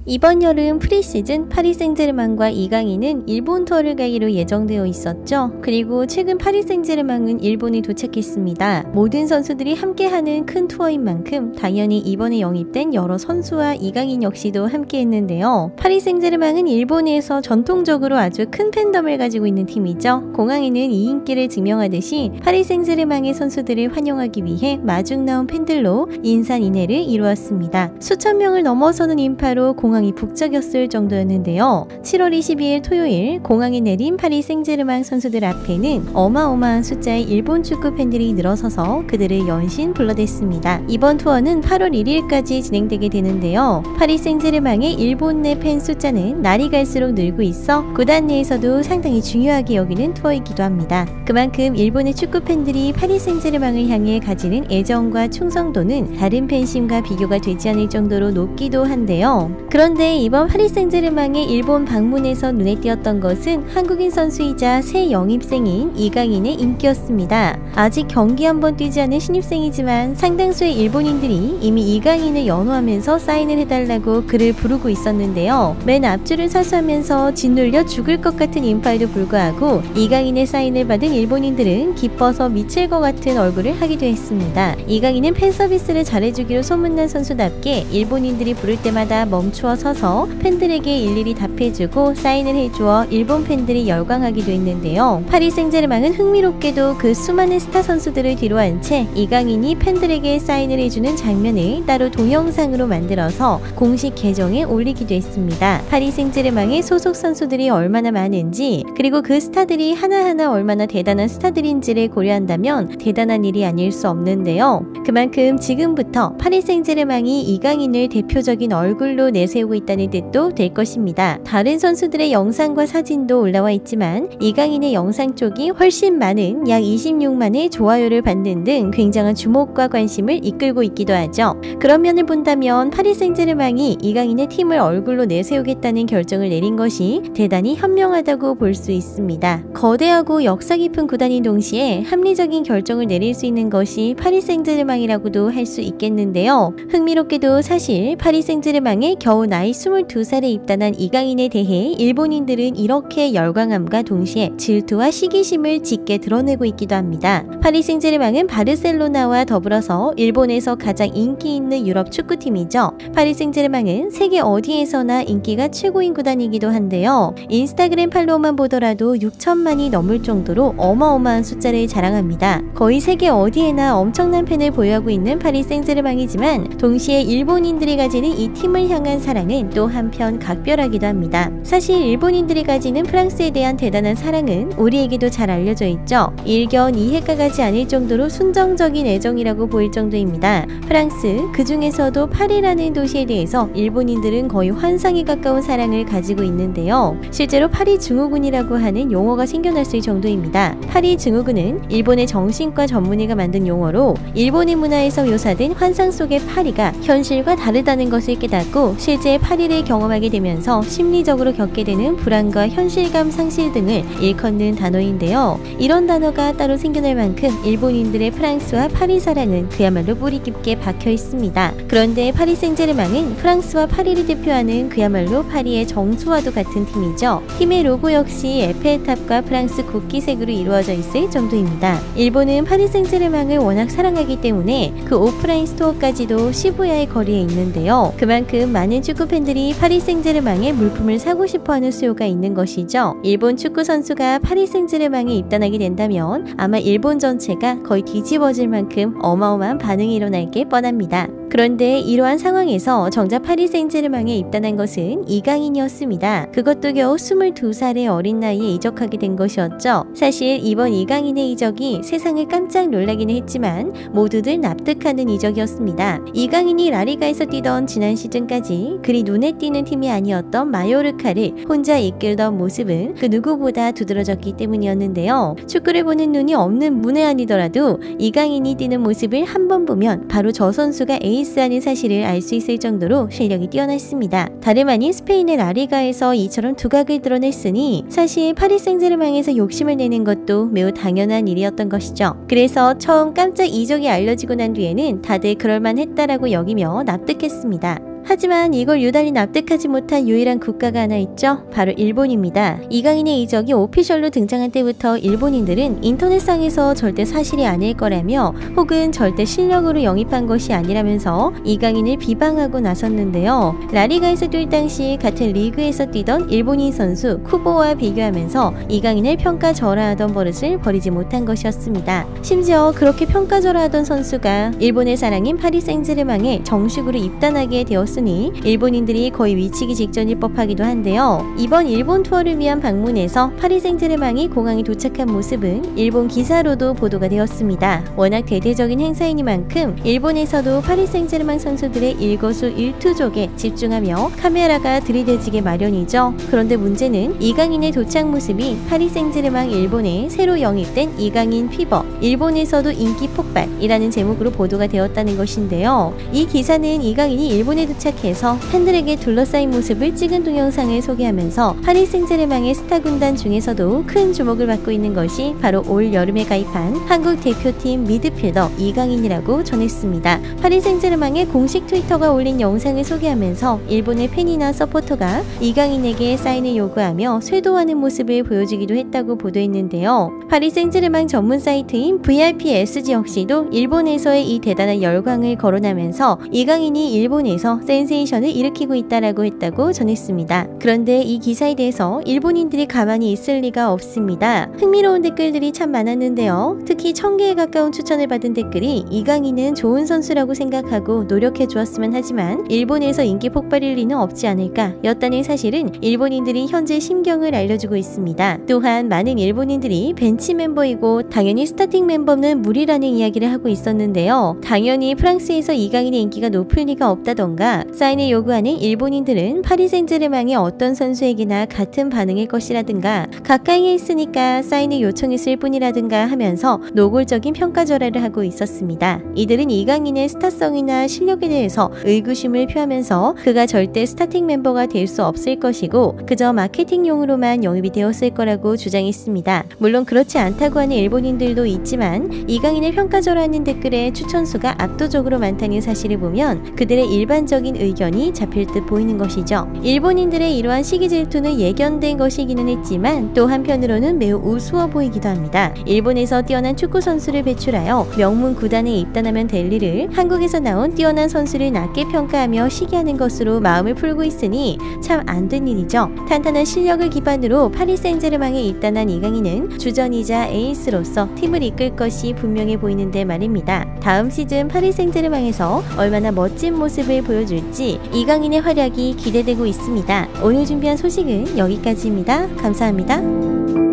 이번 여름 프리시즌 파리 생제르맹과 이강인은 일본 투어를 가기로 예정되어 있었죠. 그리고 최근 파리 생제르맹은 일본에 도착했습니다. 모든 선수들이 함께하는 큰 투어인 만큼 당연히 이번에 영입된 여러 선수와 이강인 역시도 함께했는데요. 파리 생제르맹은 일본에서 전통적으로 아주 큰 팬덤을 가지고 있는 팀이죠. 공항에는 이 인기를 증명하듯이 파리 생제르맹의 선수들을 환영하기 위해 마중 나온 팬들로 인산인해를 이루었습니다. 수천 명을 넘어서는 인파로 공항이 북적였을 정도였는데요. 7월 22일 토요일 공항에 내린 파리 생제르맹 선수들 앞에는 어마어마한 숫자의 일본 축구 팬들이 늘어서서 그들을 연신 불러댔습니다. 이번 투어는 8월 1일까지 진행되게 되는데요. 파리 생제르맹의 일본 내 팬 숫자는 날이 갈수록 늘고 있어 구단 내에서도 상당히 중요하게 여기는 투어이기도 합니다. 그만큼 일본의 축구 팬들이 파리 생제르맹을 향해 가지는 애정과 충성도는 다른 팬심과 비교가 되지 않을 정도로 높기도 한데요. 그런데 이번 파리 생제르맹의 일본 방문에서 눈에 띄었던 것은 한국인 선수이자 새 영입생인 이강인의 인기였습니다. 아직 경기 한 번 뛰지 않은 신입생이지만 상당수의 일본인들이 이미 이강인을 연호하면서 사인을 해달라고 그를 부르고 있었는데요. 맨 앞줄을 사수하면서 짓눌려 죽을 것 같은 인파에도 불구하고 이강인의 사인을 받은 일본인들은 기뻐서 미칠 것 같은 얼굴을 하기도 했습니다. 이강인은 팬 서비스를 잘해주기로 소문난 선수답게 일본인들이 부를 때마다 멈추어 서서 팬들에게 일일이 답해주고 사인을 해주어 일본 팬들이 열광하기도 했는데요. 파리 생제르맹은 흥미롭게도 그 수많은 스타 선수들을 뒤로 한 채 이강인이 팬들에게 사인을 해주는 장면을 따로 동영상으로 만들어서 공식 계정에 올리기도 했습니다. 파리 생제르맹의 소속 선수들이 얼마나 많은지 그리고 그 스타들이 하나하나 얼마나 대단한 스타들인지를 고려한다면 대단한 일이 아닐 수 없는데요. 그만큼 지금부터 파리 생제르맹이 이강인을 대표적인 얼굴로 내세우고 있다는 뜻도 될 것입니다. 다른 선수들의 영상과 사진도 올라와 있지만 이강인의 영상 쪽이 훨씬 많은 약 26만의 좋아요를 받는 등 굉장한 주목과 관심을 이끌고 있기도 하죠. 그런 면을 본다면 파리 생제르맹이 이강인의 팀을 얼굴로 내세우겠다는 결정을 내린 것이 대단히 현명하다고 볼 수 있습니다. 거대하고 역사 깊은 구단인 동시에 합리적인 결정을 내릴 수 있는 것이 파리 생제르맹이라고도 할 수 있겠는데요. 흥미롭게도 사실 파리 생제르맹에 겨우 나이 22살에 입단한 이강인에 대해 일본인들은 이렇게 열광함과 동시에 질투와 시기심을 짙게 드러내고 있기도 합니다. 파리 생제르맹은 바르셀로나와 더불어서 일본에서 가장 인기 있는 유럽 축구팀이죠. 파리 생제르맹은 세계 어디에서나 인기가 최고인 구단이기도 한데요. 인스타그램 팔로워만 보더라도 6천만이 넘을 정도로 어마어마한 숫자를 자랑합니다. 거의 세계 어디에나 엄청난 팬을 보유하고 있는 파리 생제르맹이지만 동시에 일본인들이 가지는 이 팀을 향한 사랑은 또 한편 각별하기도 합니다. 사실 일본인들이 가지는 프랑스에 대한 대단한 사랑은 우리에게도 잘 알려져 있죠. 일견 이해가 가지 않을 정도로 순정적인 애정이라고 보일 정도입니다. 프랑스, 그 중에서도 파리라는 도시에 대해서 일본인들은 거의 환상에 가까운 사랑을 가지고 있는데요. 실제로 파리 증후군이라고 하는 용어가 생겨났을 정도입니다. 파리 증후군은 일본의 정신과 전문의가 만든 용어로 일본의 문화에서 묘사된 환상 속의 파리가 현실과 다르다는 것을 깨닫고 실제 파리를 경험하게 되면서 심리적으로 겪게 되는 불안과 현실감 상실 등을 일컫는 단어인데요. 이런 단어가 따로 생겨날 만큼 일본인들의 프랑스와 파리 사랑은 그야말로 뿌리 깊게 박혀 있습니다. 그런데 파리 생제르맹은 프랑스와 파리를 대표하는 그야말로 파리의 정수와도 같은 팀이죠. 팀의 로고 역시 에펠탑과 프랑스 국기색으로 이루어져 있을 정도입니다. 일본은 파리 생제르맹을 워낙 사랑하기 때문에 그 오프라인 스토어까지도 시부야의 거리에 있는데요. 그만큼 많은 축구 팬들이 파리 생제르맹의 물품을 사고 싶어하는 수요가 있는 것이죠. 일본 축구 선수가 파리 생제르맹에 입단하게 된다면 아마 일본 전체가 거의 뒤집어질 만큼 어마어마한 반응이 일어날 게 뻔합니다. 그런데 이러한 상황에서 정작 파리 생제르맹에 입단한 것은 이강인이었습니다. 그것도 겨우 22살의 어린 나이에 이적하게 된 것이었죠. 사실 이번 이강인의 이적이 세상을 깜짝 놀라기는 했지만 모두들 납득하는 이적이었습니다. 이강인이 라리가에서 뛰던 지난 시즌까지 그리 눈에 띄는 팀이 아니었던 마요르카를 혼자 이끌던 모습은 그 누구보다 두드러졌기 때문이었는데요. 축구를 보는 눈이 없는 문외한이더라도 이강인이 뛰는 모습을 한 번 보면 바로 저 선수가 에이스라는 사실을 알 수 있을 정도로 실력이 뛰어났습니다. 다름 아닌 스페인의 라리가에서 이처럼 두각을 드러냈으니 사실 파리 생제르맹에서 욕심을 내는 것도 매우 당연한 일이었던 것이죠. 그래서 처음 깜짝 이적이 알려지고 난 뒤에는 다들 그럴만했다라고 여기며 납득했습니다. 하지만 이걸 유달리 납득하지 못한 유일한 국가가 하나 있죠. 바로 일본입니다. 이강인의 이적이 오피셜로 등장한 때부터 일본인들은 인터넷상에서 절대 사실이 아닐 거라며 혹은 절대 실력으로 영입한 것이 아니라면서 이강인을 비방하고 나섰는데요. 라리가에서 뛸 당시 같은 리그에서 뛰던 일본인 선수 쿠보와 비교하면서 이강인을 평가절하하던 버릇을 버리지 못한 것이었습니다. 심지어 그렇게 평가절하하던 선수가 일본의 사랑인 파리 생제르맹에 정식으로 입단하게 되었으니 일본인들이 거의 미치기 직전일 법하기도 한데요. 이번 일본 투어를 위한 방문에서 파리 생제르맹이 공항에 도착한 모습은 일본 기사로도 보도가 되었습니다. 워낙 대대적인 행사이니만큼 일본에서도 파리 생제르맹 선수들의 일거수일투족에 집중하며 카메라가 들이대지게 마련이죠. 그런데 문제는 이강인의 도착 모습이 파리 생제르맹 일본에 새로 영입된 이강인 피버, 일본에서도 인기 폭발이라는 제목으로 보도가 되었다는 것인데요. 이 기사는 이강인이 일본에 도착해서 팬들에게 둘러싸인 모습을 찍은 동영상을 소개하면서 파리 생제르맹의 스타 군단 중에서도 큰 주목을 받고 있는 것이 바로 올 여름에 가입한 한국 대표팀 미드필더 이강인이라고 전했습니다. 파리 생제르맹의 공식 트위터가 올린 영상을 소개하면서 일본의 팬이나 서포터가 이강인에게 사인을 요구하며 쇄도하는 모습을 보여주기도 했다고 보도했는데요. 파리 생제르맹 전문 사이트인 VIPSG 역시도 일본에서의 이 대단한 열광을 거론하면서 이강인이 일본에서 센세이션을 일으키고 있다라고 했다고 전했습니다. 그런데 이 기사에 대해서 일본인들이 가만히 있을 리가 없습니다. 흥미로운 댓글들이 참 많았는데요. 특히 1000개에 가까운 추천을 받은 댓글이 이강인은 좋은 선수라고 생각하고 노력해 주었으면 하지만 일본에서 인기 폭발일 리는 없지 않을까 였다는 사실은 일본인들이 현재 심경을 알려주고 있습니다. 또한 많은 일본인들이 벤치 멤버이고 당연히 스타팅 멤버는 무리라는 이야기를 하고 있었는데요. 당연히 프랑스에서 이강인의 인기가 높을 리가 없다던가 사인을 요구하는 일본인들은 파리 생제르맹의 어떤 선수에게나 같은 반응일 것이라든가 가까이에 있으니까 사인을 요청했을 뿐이라든가 하면서 노골적인 평가절하를 하고 있었습니다. 이들은 이강인의 스타성이나 실력에 대해서 의구심을 표하면서 그가 절대 스타팅 멤버가 될 수 없을 것이고 그저 마케팅용으로만 영입이 되었을 거라고 주장했습니다. 물론 그렇지 않다고 하는 일본인들도 있지만 이강인을 평가절하는 댓글에 추천수가 압도적으로 많다는 사실을 보면 그들의 일반적인 의견이 잡힐 듯 보이는 것이죠. 일본인들의 이러한 시기 질투는 예견된 것이기는 했지만 또 한편으로는 매우 우스워 보이기도 합니다. 일본에서 뛰어난 축구 선수를 배출하여 명문 구단에 입단하면 될 일을 한국에서 나온 뛰어난 선수를 낮게 평가하며 시기하는 것으로 마음을 풀고 있으니 참 안 된 일이죠. 탄탄한 실력을 기반으로 파리 생제르맹에 입단한 이강인은 주전이자 에이스로서 팀을 이끌 것이 분명해 보이는데 말입니다. 다음 시즌 파리 생제르맹에서 얼마나 멋진 모습을 보여줄지 이강인의 활약이 기대되고 있습니다. 오늘 준비한 소식은 여기까지입니다. 감사합니다.